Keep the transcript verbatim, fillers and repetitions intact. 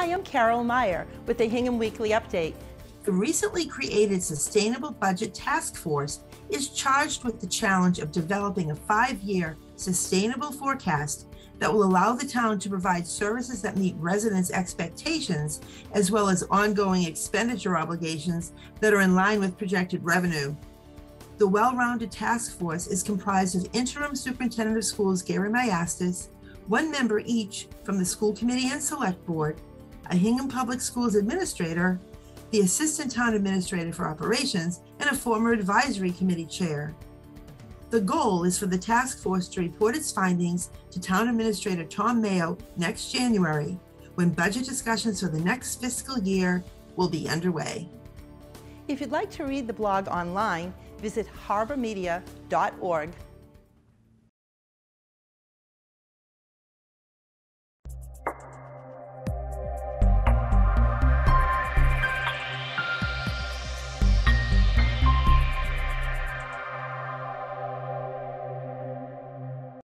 Hi, I'm Carol Meyer with the Hingham Weekly Update. The recently created Sustainable Budget Task Force is charged with the challenge of developing a five-year sustainable forecast that will allow the town to provide services that meet residents' expectations, as well as ongoing expenditure obligations that are in line with projected revenue. The well-rounded task force is comprised of Interim Superintendent of Schools Gary Meyer, one member each from the school committee and select board, a Hingham Public Schools administrator, the assistant town administrator for operations, and a former advisory committee chair. The goal is for the task force to report its findings to Town Administrator Tom Meyer next January, when budget discussions for the next fiscal year will be underway. If you'd like to read the blog online, visit harbor media dot org